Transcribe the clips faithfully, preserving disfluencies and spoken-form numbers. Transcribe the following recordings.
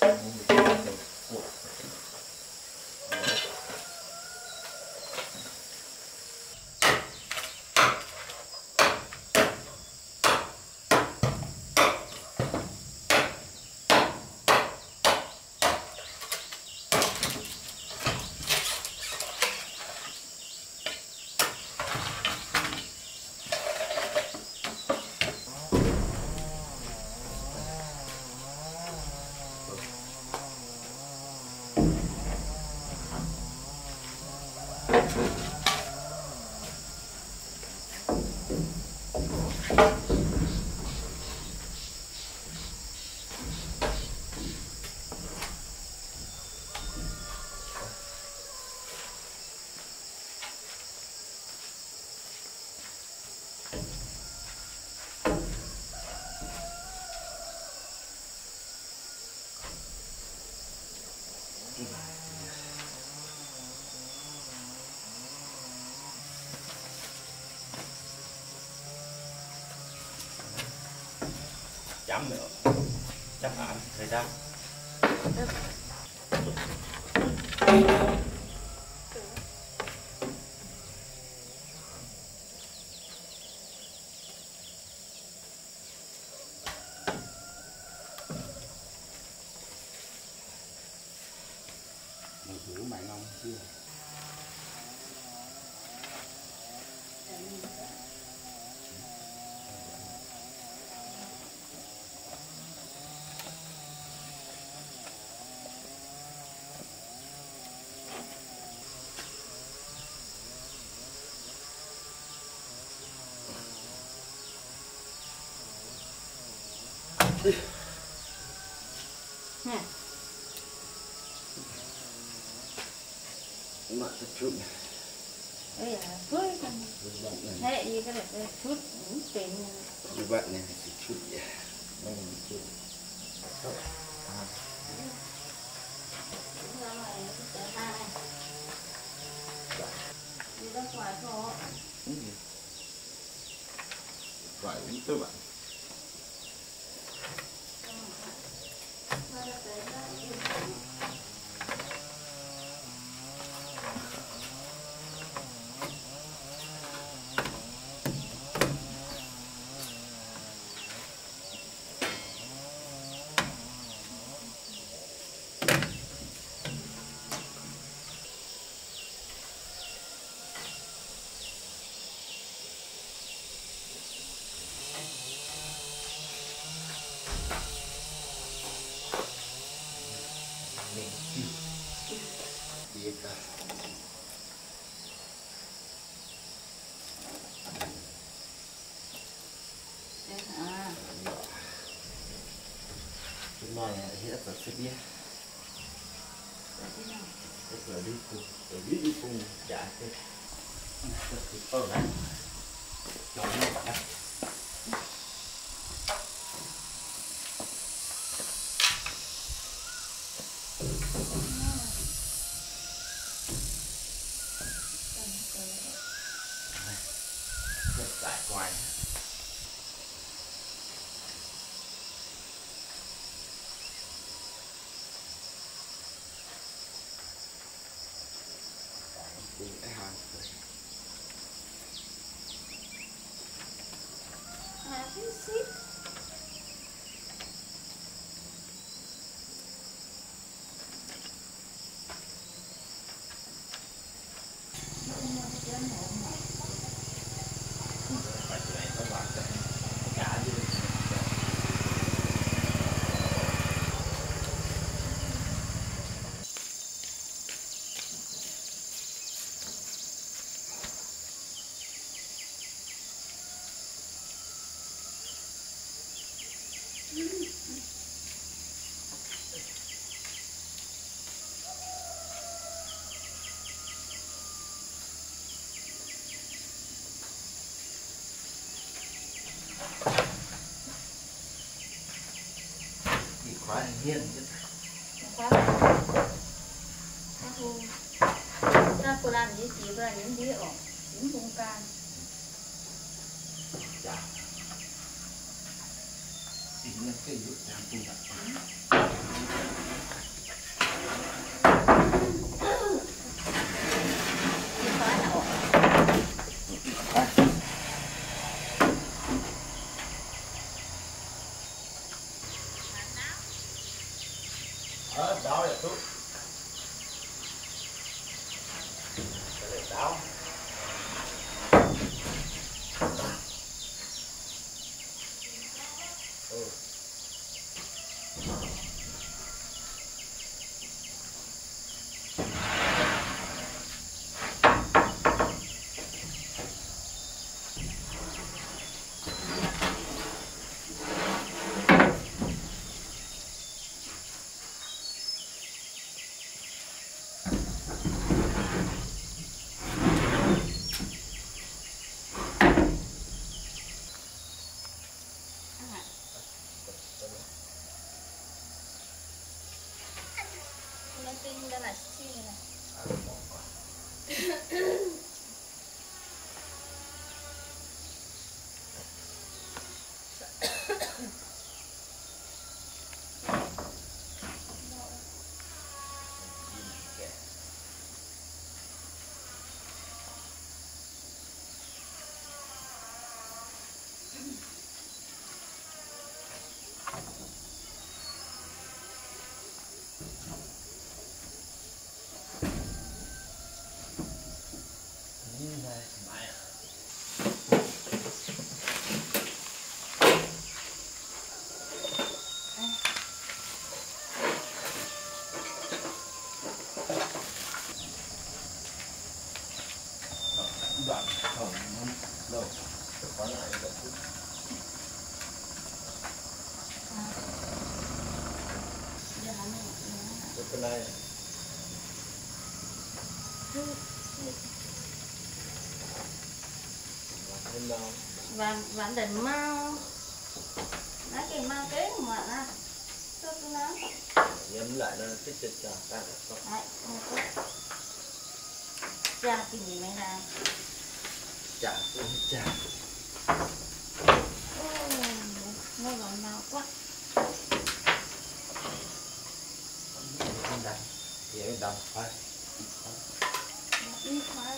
chấm nữa, chấm hạn thời gian. Mình thử mày ngon chưa? Nè. Mà thật chút này. Đây là phơi con. Thế gì cái này chút tiền. Như vậy này thì chút vậy. Đây là chút. À. Đi ra ngoài thôi. Vậy tôi bạn. Chúng nó hiện vật sẽ biết. Rất là đi cùng, rồi đi đi cùng trả cái rất là tốt đấy. Nó như vậy. Rất giải quay. Quá hiền chứ. Quá. Aku. Ta cô làm gì chỉ là những gì ở những vùng can. Dạ. Tính là cái dụng làm cùng đặt. Ờ, đau vậy chút. Cái này đau. Ừ. Nên tin ra là chi này. Đoạn không đâu có lại được chút. Cái này và bạn định mau nó cái mau cái mà nó cho tôi nó nhấn lại nó tích tích cho ta được đấy không có ra cái gì này ra chả chả nó còn mau quá không đánh thì em đọc phải ít quá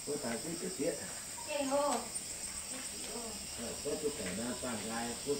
có tài cái cái chuyện cái hô có chút cái na tăng gai chút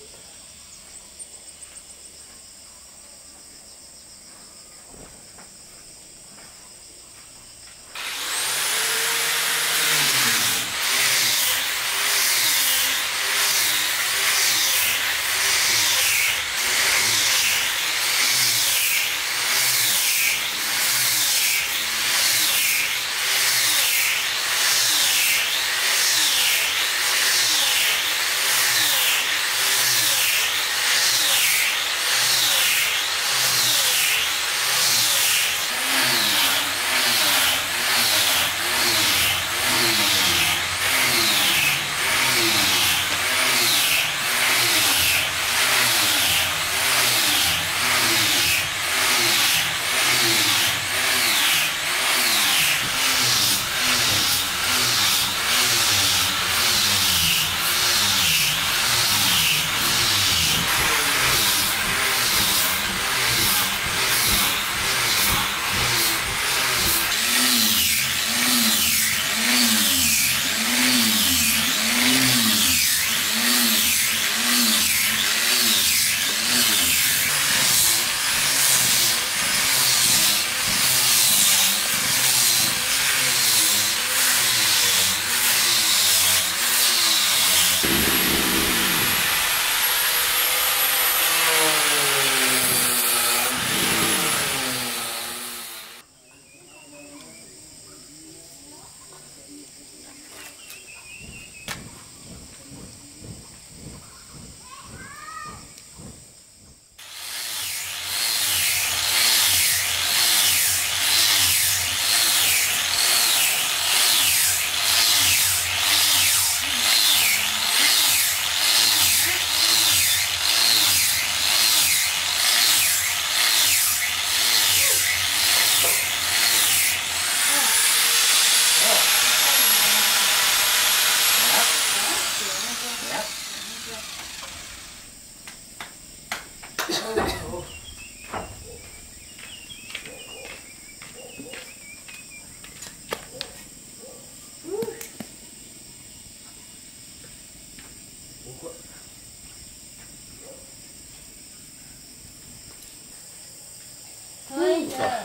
thôi giờ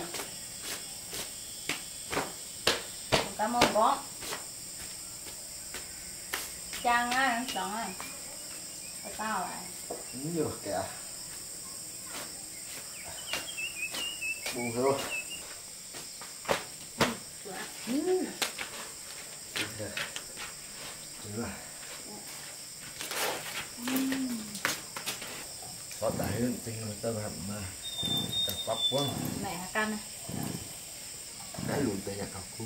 cảm ơn con chàng á chọn á tao lại nhiều kìa buông rồi ừ. có đại hơn tình người ta làm mà cặp bắp quá mẹ canh cái lùn tay cặp cú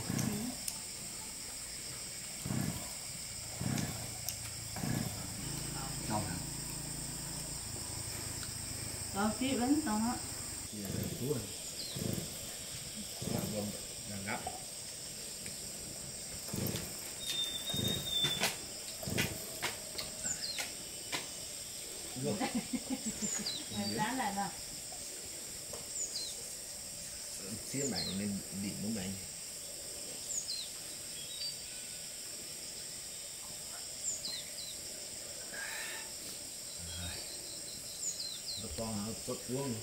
ngon rồi phía bánh xong á cú làm bông làm ngắp lá lại rồi xíu bạn nên điện của bạn con nó tốt luôn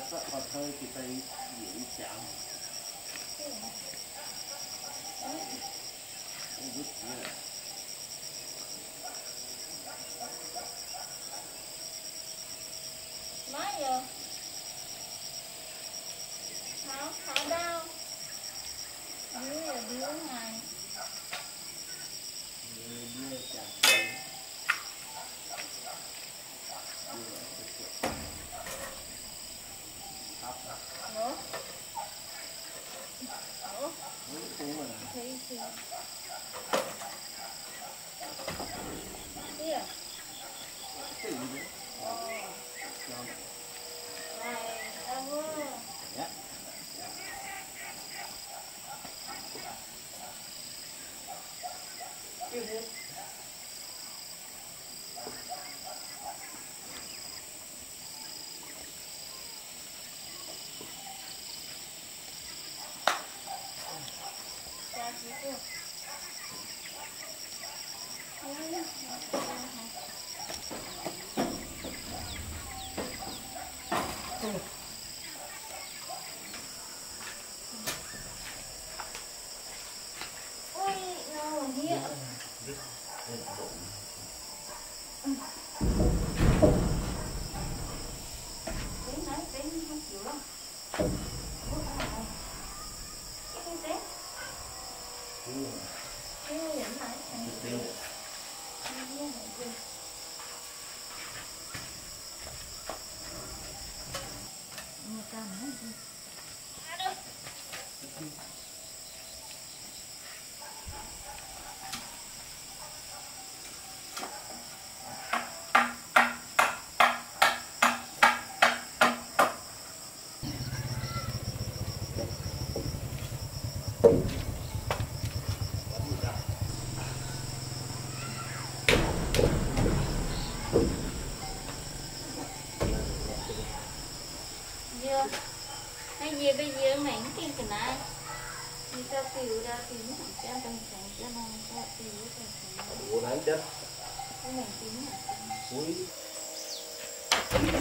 á, còn hơi thì tay dễ chạm. Không biết gì à. Má giờ tháo tháo đau dưới là dưới này Đưa chạm tay. nữa nữa Đúng rồi. thì thì kia Cái gì đấy? này đau quá. Dạ. Cái gì? Cha chị cô. Ôi, nào here. Tính đấy, tính không chịu đâu. Cái tính. Cái dẫn lại. Một cam nữa. Giờ hay gì bây giờ mình cái cái này đi ra tiêu ra tiêu nó không cho từng thành cho nó ra tiêu cái Ủa nãy chết. cái mình tính là Ui.